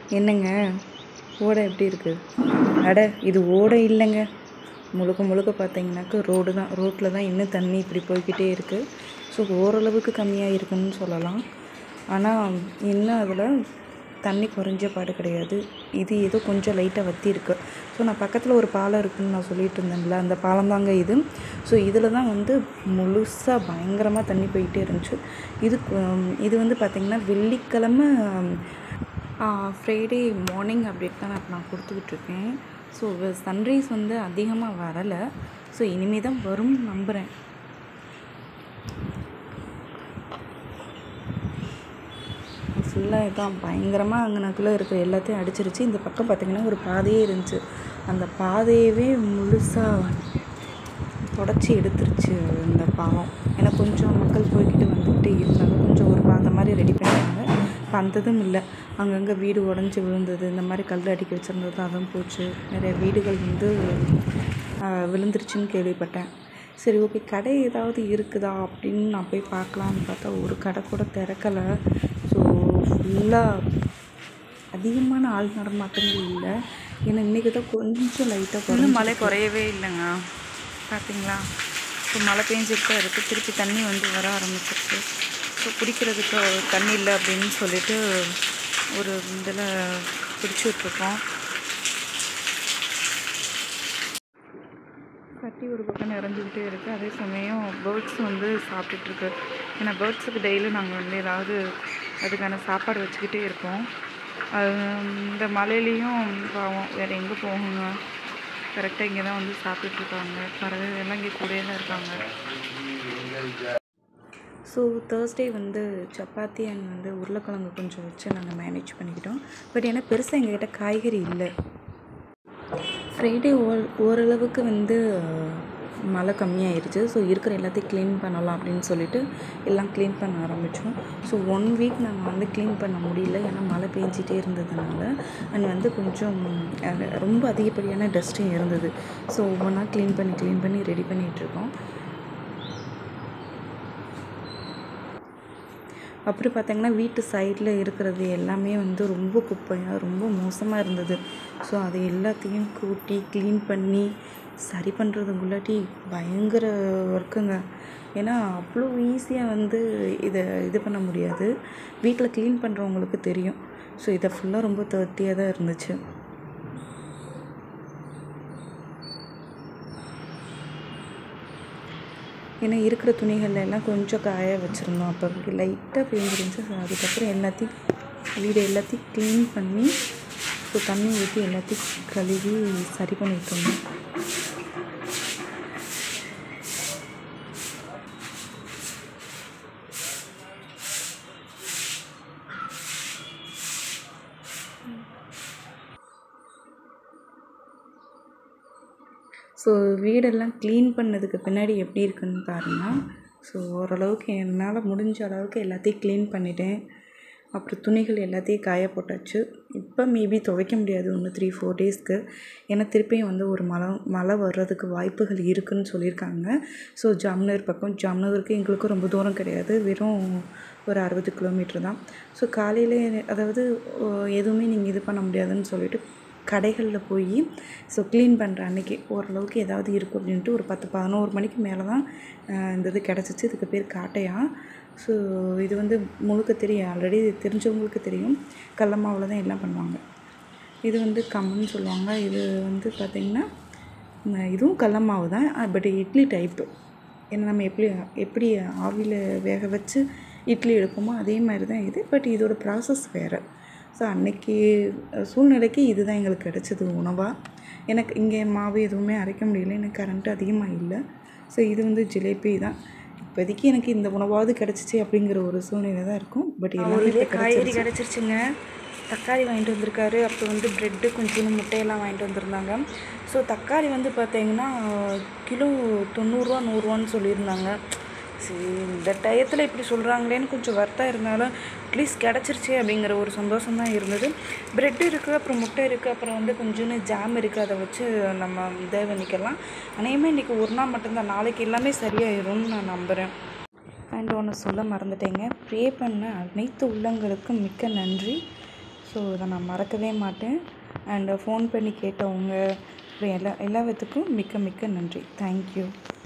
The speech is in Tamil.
என்னங்க ஓடை எப்படி இருக்குது? அட இது ஓடை இல்லைங்க, முழுக்க முழுக்க பார்த்தீங்கன்னாக்கா ரோடு தான். ரோட்டில் தான் இன்னும் தண்ணி இப்படி போய்கிட்டே இருக்குது. ஸோ ஓரளவுக்கு கம்மியாக இருக்குன்னு சொல்லலாம். ஆனால் இன்னும் அதில் தண்ணி குறைஞ்ச பாடு கிடையாது. இது ஏதோ கொஞ்சம் லைட்டாக வற்றி இருக்குது. ஸோ நான் பக்கத்தில் ஒரு பாலம் இருக்குதுன்னு நான் சொல்லிட்டு இருந்தேன்ல, அந்த பாலம் தாங்க இது. ஸோ இதில் தான் வந்து முழுசாக பயங்கரமாக தண்ணி போய்கிட்டே இருந்துச்சு. இது வந்து பார்த்திங்கன்னா வெள்ளிக்கிழமை ஃப்ரைடே மார்னிங் அப்டேட் தான் நான் கொடுத்துக்கிட்ருக்கேன். ஸோ சன்ரைஸ் வந்து அதிகமாக வரலை. ஸோ இனிமேல் தான் வரும்னு நம்புகிறேன். ஃபுல்லாக இதான் பயங்கரமாக அங்கனக்குள்ளே இருக்கிற எல்லாத்தையும் அடிச்சிருச்சு. இந்த பக்கம் பார்த்திங்கன்னா ஒரு பாதையே இருந்துச்சு, அந்த பாதையவே முழுசாக தொடச்சி எடுத்துருச்சு இந்த பாலம். ஏன்னா கொஞ்சம் மக்கள் போய்கிட்டு வந்துக்கிட்டே இருந்தாங்க. கொஞ்சம் ஒரு பாதை மாதிரி ரெடி பண்ணிட்டாங்க. வந்ததும் இல்லை, அங்கங்கே வீடு உடஞ்சி விழுந்தது, இந்த மாதிரி கல் அடிக்க வச்சுருந்தது அதுவும் போச்சு. நிறைய வீடுகள் வந்து விழுந்துருச்சுன்னு கேள்விப்பட்டேன். சரி, ஓகே, கடை ஏதாவது இருக்குதா அப்படின்னு நான் போய் பார்க்கலான்னு பார்த்தா ஒரு கடை கூட திறக்கலை. ஸோ ஃபுல்லாக அதிகமான ஆள் நடமாட்டங்கள் இல்லை. ஏன்னா இன்றைக்கி தான் கொஞ்சம் லைட்டாக இன்னும் மழை குறையவே இல்லைங்க, பார்த்தீங்களா? ஸோ மழை பெஞ்சிட்டு இருக்குது, திருப்பி தண்ணி வந்து வர ஆரம்பிச்சிருக்கு. ஸோ குடிக்கிறதுக்கு தண்ணி இல்லை அப்படின்னு சொல்லிட்டு ஒரு இதில் பிடிச்சி விட்ருக்கோம். கட்டி ஒரு பக்கம் நிறைஞ்சிக்கிட்டே இருக்குது. அதே சமயம் பேர்ட்ஸ் வந்து சாப்பிட்டுட்ருக்கு. ஏன்னா பேர்ட்ஸுக்கு டெய்லி நாங்கள் வந்து ஏதாவது அதுக்கான சாப்பாடு வச்சுக்கிட்டே இருப்போம். அது இந்த மழையிலையும் பாவம் வேறு எங்கே போகுங்க, கரெக்டாக இங்கே தான் வந்து சாப்பிட்டுட்ருக்காங்க. பறவைகள் எல்லாம் இங்கே கூடயே தான் இருக்காங்க. ஸோ தேர்ஸ்டே வந்து சப்பாத்தி அண்ட் வந்து உருளைக்கிழங்கு கொஞ்சம் வச்சு நாங்கள் மேனேஜ் பண்ணிக்கிட்டோம். பட் ஏன்னா பெருசாக எங்கள்கிட்ட காய்கறி இல்லை. ஃப்ரைடே ஓரளவுக்கு வந்து மழை கம்மியாகிடுச்சு. ஸோ இருக்கிற எல்லாத்தையும் க்ளீன் பண்ணலாம் அப்படின்னு சொல்லிட்டு எல்லாம் க்ளீன் பண்ண ஆரம்பித்தோம். ஸோ 1 வீக் நாங்கள் வந்து க்ளீன் பண்ண முடியல, ஏன்னா மழை பெஞ்சிட்டே இருந்ததுனால. அண்ட் வந்து கொஞ்சம் ரொம்ப அதிகப்படியான டஸ்ட்டும் இருந்தது. ஸோ ஒவ்வொன்றா க்ளீன் பண்ணி ரெடி பண்ணிகிட்ருக்கோம். அப்புறம் பார்த்திங்கன்னா வீட்டு சைடில் இருக்கிறது எல்லாமே வந்து ரொம்ப குப்பையாக ரொம்ப மோசமாக இருந்தது. ஸோ அது எல்லாத்தையும் கூட்டி க்ளீன் பண்ணி சரி பண்ணுறதுக்குள்ளாட்டி பயங்கர ஒர்க்குங்க. ஏன்னா அவ்வளோ ஈஸியாக வந்து இது பண்ண முடியாது. வீட்டில் க்ளீன் பண்ணுறவங்களுக்கு தெரியும். ஸோ இதை ஃபுல்லாக ரொம்ப டர்ட்டியாக தான் இருந்துச்சு. ஏன்னா இருக்கிற துணிகள் எல்லாம் கொஞ்சம் காய வச்சுருந்தோம். அப்போ லைட்டாக பெஞ்சிருந்துச்சு. ஸோ அதுக்கப்புறம் வீடு எல்லாத்தையும் க்ளீன் பண்ணி ஸோ தண்ணி ஊற்றி எல்லாத்தையும் கழுவி சரி பண்ணிட்டு இருந்தோம். ஸோ வீடெல்லாம் க்ளீன் பண்ணதுக்கு பின்னாடி எப்படி இருக்குதுன்னு பாருங்கள். ஸோ ஓரளவுக்கு என்னால் முடிஞ்ச அளவுக்கு எல்லாத்தையும் க்ளீன் பண்ணிட்டேன். அப்புறம் துணிகள் எல்லாத்தையும் காய போட்டாச்சு. இப்போ மேபி துவைக்க முடியாது இன்னும் 3-4 டேஸ்க்கு. ஏன்னா திருப்பியும் வந்து ஒரு மழை வர்றதுக்கு வாய்ப்புகள் இருக்குதுன்னு சொல்லியிருக்காங்க. ஸோ ஜாம்நகர் பக்கம், ஜாம்நகருக்கு எங்களுக்கும் ரொம்ப தூரம் கிடையாது, வெறும் ஒரு 60 கிலோமீட்டர் தான். ஸோ காலையில் அதாவது எதுவுமே நீங்கள் இது பண்ண முடியாதுன்னு சொல்லிட்டு கடைகளில் போய் ஸோ க்ளீன் பண்ணுற அன்றைக்கி ஓரளவுக்கு ஏதாவது இருக்கும் அப்படின்ட்டு ஒரு 10-11 மணிக்கு மேலே தான் இந்த இது கிடச்சிச்சு. இதுக்கு பேர் காட்டையா. ஸோ இது வந்து முழுக்க தெரியும், ஆல்ரெடி தெரிஞ்சவங்களுக்கு தெரியும். கடல மாவில் தான் எல்லாம் பண்ணுவாங்க. இது வந்து கம்முன்னு சொல்லுவாங்க. இது வந்து பார்த்திங்கன்னா இதுவும் கடல மாவு தான், பட் இட்லி டைப்பு. ஏன்னா நம்ம எப்படி ஆவியில் வேக வச்சு இட்லி எடுப்போமோ அதே மாதிரி தான் இது. பட் இதோட ப்ராசஸ் வேறு. ஸோ அன்றைக்கி சூழ்நிலைக்கு இது தான் எங்களுக்கு கிடச்சிது உணவாக. எனக்கு இங்கே மாவு எதுவுமே அரைக்க முடியல, எனக்கு கரண்ட்டு அதிகமாக இல்லை. ஸோ இது வந்து ஜிலேபி தான். இப்போதைக்கு எனக்கு இந்த உணவாவது கிடச்சிச்சு அப்படிங்கிற ஒரு சூழ்நிலை தான் இருக்கும். பட் எல்லாமே காய்கறி கிடச்சிருச்சுங்க. தக்காளி வாங்கிட்டு வந்திருக்காரு. அப்புறம் வந்து ப்ரெட்டு கொஞ்சம் முட்டையெல்லாம் வாங்கிட்டு வந்திருந்தாங்க. ஸோ தக்காளி வந்து பார்த்தீங்கன்னா கிலோ 90 ரூபா 100 ரூபான்னு சொல்லியிருந்தாங்க. சரி, இந்த டயத்தில் இப்படி சொல்கிறாங்களேன்னு கொஞ்சம் வருத்தம் இருந்தாலும் அட்லீஸ்ட் கிடச்சிருச்சு அப்படிங்கிற ஒரு சந்தோஷம் தான் இருந்தது. ப்ரெட் இருக்குது, அப்புறம் முட்டை இருக்குது, அப்புறம் வந்து கொஞ்சோன்னு ஜாம் இருக்குது. அதை வச்சு நம்ம இதை பண்ணிக்கலாம். அநேகமாக இன்றைக்கி ஒரு நாள் மட்டும்தான், நாளைக்கு எல்லாமே சரியாயிரும்னு நான் நம்புகிறேன். அண்ட் ஒன்று சொல்ல மறந்துட்டேங்க, ப்ரே பண்ண அனைத்து உள்ளங்களுக்கும் மிக்க நன்றி. ஸோ இதை நான் மறக்கவே மாட்டேன். அண்டு ஃபோன் பண்ணி கேட்டவங்க அப்புறம் எல்லாத்துக்கும் மிக்க மிக்க நன்றி. தேங்க்யூ.